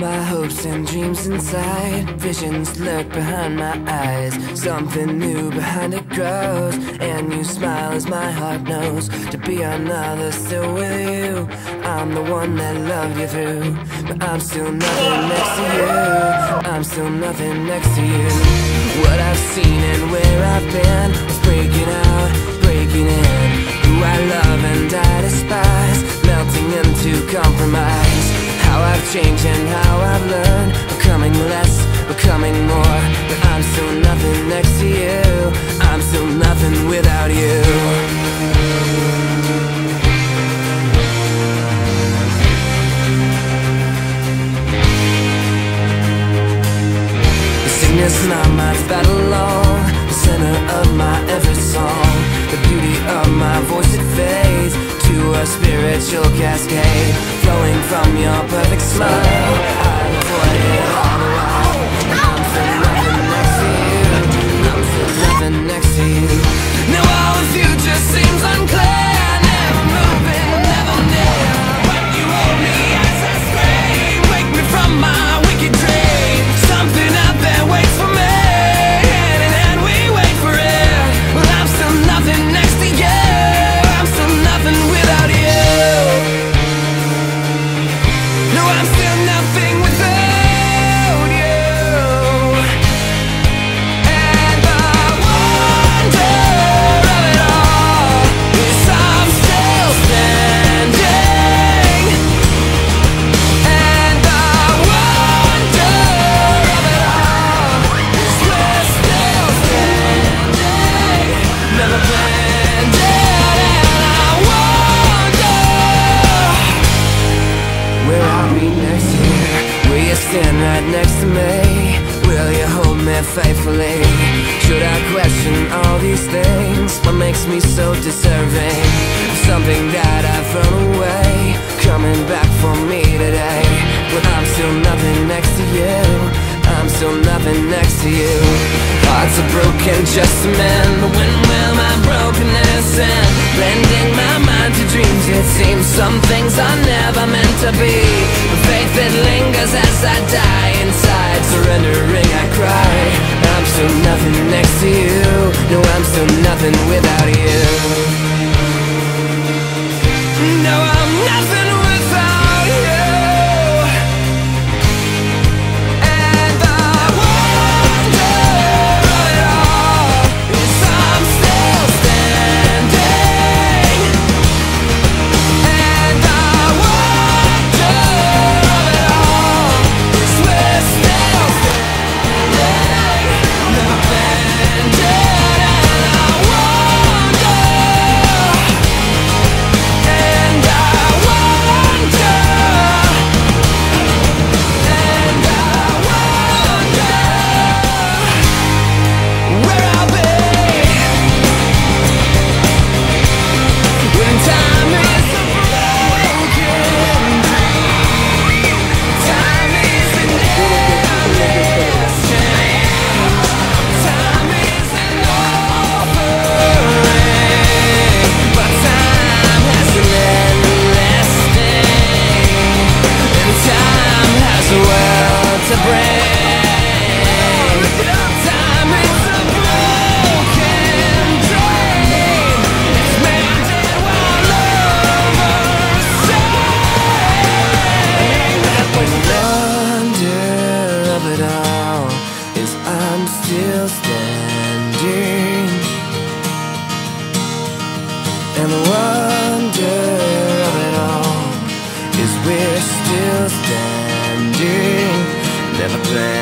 my hopes and dreams inside. Visions lurk behind my eyes. Something new behind it grows. And you smile as my heart knows. To be another still with you. I'm the one that loved you through. But I'm still nothing next to you. I'm still nothing next to you. What I've seen and where I've been was breaking out, breaking in. Who I love and I despise, melting into compromise. How I've changed and how I've learned, becoming less, becoming more. But I'm still nothing next to you. I'm still nothing without you. The sickness in our minds battle along, the center of my every song. The beauty of my voice, it fades to a spiritual cascade, flowing from your perfect smile. I avoid it all the while. I'm still nothing next to you. I'm still nothing next to you. Now all the future seems unclear. Never moving, never near. But you hold me as I scream. Wake me from my wicked dream. Something out there waits for me. Hand in hand we wait for it. Well, I'm still nothing next to you. I'm still nothing without you. No, I'm still nothing without you. And the wonder of it all is I'm still standing. And the wonder of it all is we're still standing. Never planned it, and I wonder where I'll be next year. Will you stand right next to me? Will you hold me faithfully? Should I question all these things? What makes me so deserving of something that I've thrown away, coming back for me today? But I'm still nothing next to you. I'm still nothing next to you. Hearts are broken just to mend, but when will my brokenness end? Blending my mind to dreams, it seems some things are never meant to be. The faith that lingers as I die inside, surrendering I cry. I'm still nothing next to you. No, I'm still nothing without you. No, I'm nothing without you. And the wonder of it all is I'm still standing. And the wonder of it all is we're still standing. Never planned it, and I wonder. And I wonder. And I wonder where I'll be when time is a broken dream. Time is an endless chain. Time is an offering, but time has an endless sting, and time has a world to bring. Time is a broken dream. It's mended while lovers sing. The wonder of it all is I'm still standing. And the wonder of it all is we're still standing. Never planned